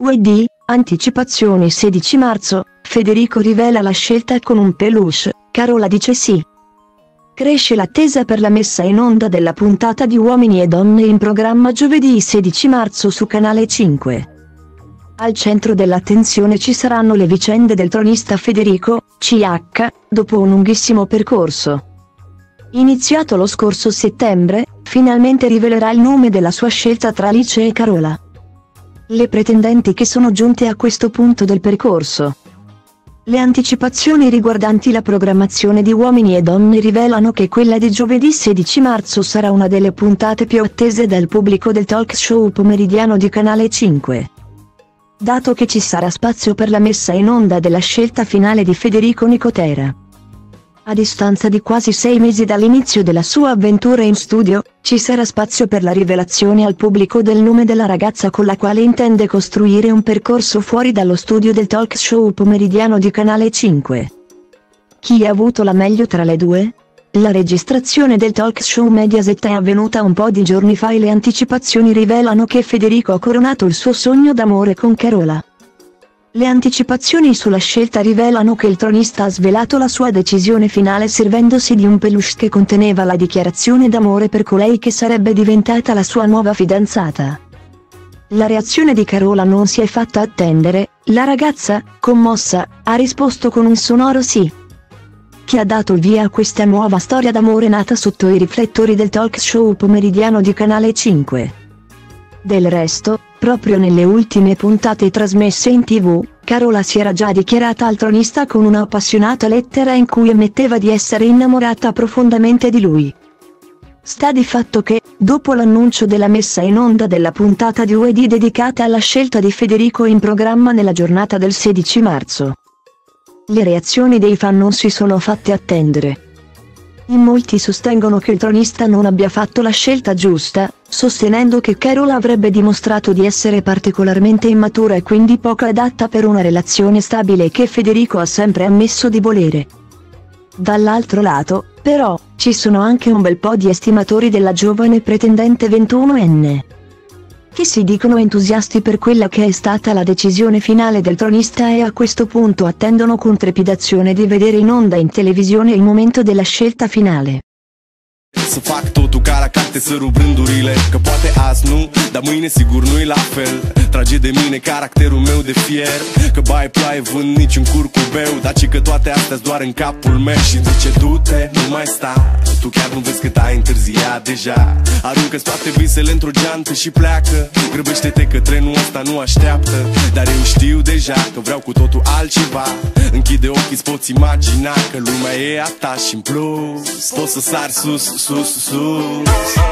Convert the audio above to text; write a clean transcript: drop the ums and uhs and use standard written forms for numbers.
UED, anticipazioni 16 marzo, Federico rivela la scelta con un peluche, Carola dice sì. Cresce l'attesa per la messa in onda della puntata di Uomini e Donne in programma giovedì 16 marzo su Canale 5. Al centro dell'attenzione ci saranno le vicende del tronista Federico, CH, dopo un lunghissimo percorso. Iniziato lo scorso settembre, finalmente rivelerà il nome della sua scelta tra Alice e Carola. Le pretendenti che sono giunte a questo punto del percorso. Le anticipazioni riguardanti la programmazione di Uomini e Donne rivelano che quella di giovedì 16 marzo sarà una delle puntate più attese dal pubblico del talk show pomeridiano di Canale 5. Dato che ci sarà spazio per la messa in onda della scelta finale di Federico Nicotera. A distanza di quasi 6 mesi dall'inizio della sua avventura in studio, ci sarà spazio per la rivelazione al pubblico del nome della ragazza con la quale intende costruire un percorso fuori dallo studio del talk show pomeridiano di Canale 5. Chi ha avuto la meglio tra le due? La registrazione del talk show Mediaset è avvenuta un po' di giorni fa e le anticipazioni rivelano che Federico ha coronato il suo sogno d'amore con Carola. Le anticipazioni sulla scelta rivelano che il tronista ha svelato la sua decisione finale servendosi di un peluche che conteneva la dichiarazione d'amore per colei che sarebbe diventata la sua nuova fidanzata. La reazione di Carola non si è fatta attendere, la ragazza, commossa, ha risposto con un sonoro sì. Che ha dato il via a questa nuova storia d'amore nata sotto i riflettori del talk show pomeridiano di Canale 5. Del resto, proprio nelle ultime puntate trasmesse in TV, Carola si era già dichiarata al tronista con una appassionata lettera in cui ammetteva di essere innamorata profondamente di lui. Sta di fatto che, dopo l'annuncio della messa in onda della puntata di UED dedicata alla scelta di Federico in programma nella giornata del 16 marzo, le reazioni dei fan non si sono fatte attendere. In molti sostengono che il tronista non abbia fatto la scelta giusta, sostenendo che Carola avrebbe dimostrato di essere particolarmente immatura e quindi poco adatta per una relazione stabile che Federico ha sempre ammesso di volere. Dall'altro lato, però, ci sono anche un bel po' di estimatori della giovane pretendente 21enne. Che si dicono entusiasti per quella che è stata la decisione finale del tronista e a questo punto attendono con trepidazione di vedere in onda in televisione il momento della scelta finale. Să fac totul ca la carte, să rup rândurile, că poate azi nu, dar mâine sigur nu-i la fel. Trage de mine caracterul meu de fier, că baie ploaie vând niciun curcubeu, dar ci că toate astea-s doar în capul meu. Și zice du-te, nu mai sta, tu chiar nu vezi cât ai întârziat deja. Aruncă-ți toate visele într-o geantă și pleacă, grăbește-te că trenul ăsta nu așteaptă. Dar eu știu deja că vreau cu totul altceva. Închide ochii, îți poți imagina că lumea e a ta și în plus poți să sari sus, sus, sus.